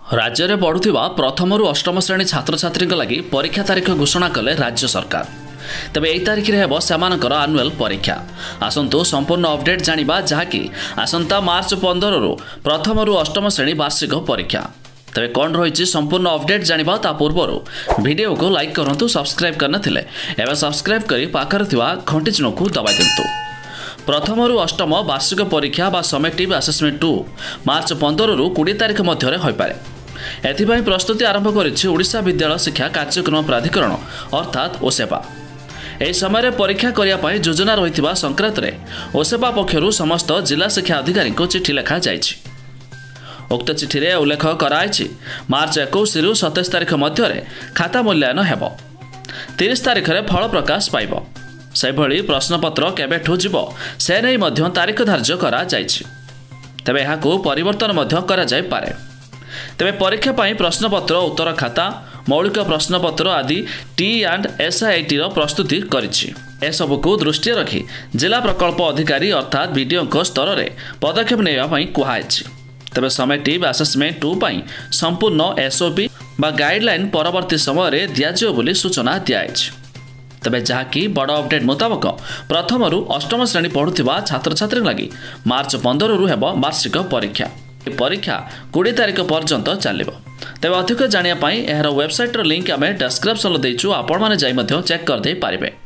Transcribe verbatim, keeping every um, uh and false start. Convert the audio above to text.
राज्य में पढ़ुवा प्रथम रु अष्टम श्रेणी छात्र छात्री लगी परीक्षा तारीख घोषणा कले राज्य सरकार। तेबे यही तारीख में हेब सेमानकर आनुअल परीक्षा। आसंतु संपूर्ण अपडेट जानिबा जहाँकि आसंता मार्च पंद्रह रु प्रथम रु अष्टम श्रेणी वार्षिक परीक्षा। तेबे कौन रही संपूर्ण अपडेट जानिबा ता पूर्व वीडियो को लाइक करंतु, सब्सक्राइब करना थिले एवं सब्सक्राइब करी पाखर थिवा घंटी चिन्ह को दबाई दिंतु। प्रथम रु अष्टम वार्षिक परीक्षा बा समेटिव असेसमेंट टू मार्च पंद्रह रु बीस तारीख मध्य होई पारे। एथिपाई प्रस्तुति आरंभ करिछि ओडिशा विद्यालय शिक्षा कार्यक्रम प्राधिकरण अर्थात ओसेपा। एही समय परीक्षा करिया पई योजना रहितबा संक्रांत रे ओसेपा पक्षरु समस्त जिला शिक्षा अधिकारी को चिठी लिखा जायछि। उक्त चिठी रे उल्लेख करायछि मार्च इक्कीस रु सत्ताईस तारीख मध्य रे खाता मूल्यांकन हेबो। तीस तारीख रे फल प्रकाश पाइबो। सेभଳି प्रश्नपत्र केबेठु जीव से नहीं मध्य तारीख धार्य करा जायछि। तेबे एहाकु परिवर्तन मध्य करा जाय पारे। तेबे परीक्षा पाई प्रश्नपत्र, उत्तर खाता, मौलिक प्रश्नपत्र आदि टी एंड एसआईटी रो प्रस्तुति करिछि। ए सबको दृष्टि रखी जिला प्रकल्प अधिकारी अर्थात बीडीओ स्तर रे पदक्षेप नेबा पई कुहायछि। तेबे समेटिव असेसमेंट टू पाई संपूर्ण एसओपी बा गाइडलाइन परवर्ती समय रे दियाजियो बोली सूचना दियायछि। तेबे जहाँकि बड़ अपडेट मुताबक प्रथम रु अष्टम श्रेणी पढ़ुवा छात्र छात्री लगी मार्च पंद्रह रु हेब वार्षिक परीक्षा। परीक्षा बीस तारीख पर्यंत चलिबो। तेबे अधिक जानिया पई एहर वेबसाइट रो लिंक आमे डिस्क्रिप्शन रे देइछु, आपण माने जाई मध्य चेक कर दे पारिबे।